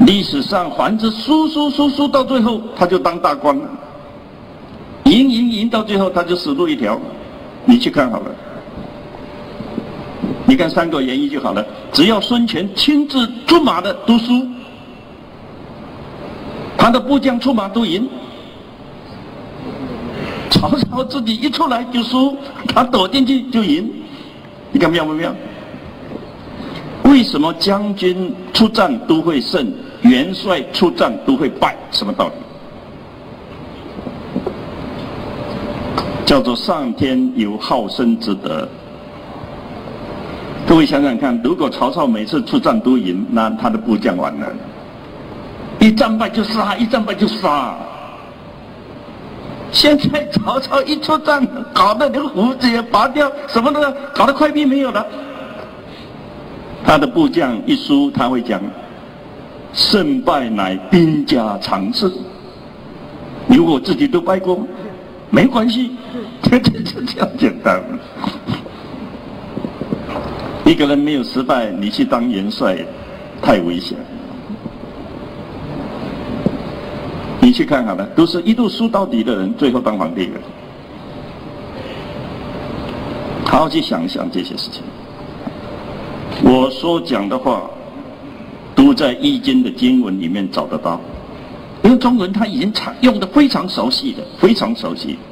历史上凡是输到最后，他就当大官了；赢到最后，他就死路一条。你去看好了，你看《三国演义》就好了。只要孙权亲自出马的都输，他的部将出马都赢。曹操自己一出来就输，他躲进去就赢。你看妙不妙？为什么将军出战都会胜，元帅出战都会败？什么道理？叫做上天有好生之德。各位想想看，如果曹操每次出战都赢，那他的部将完了，一战败就杀，一战败就杀。现在曹操一出战，搞得连胡子也拔掉，什么的，搞得快兵没有了。他的部将一输，他会讲：胜败乃兵家常事。如果自己都败过，没关系，就这样简单。一个人没有失败，你去当元帅，太危险。你去看好了，都是一路输到底的人，最后当皇帝了。好好去想一想这些事情。我所讲的话，都在《易经》的经文里面找得到，因为中文他已经用的非常熟悉的，非常熟悉。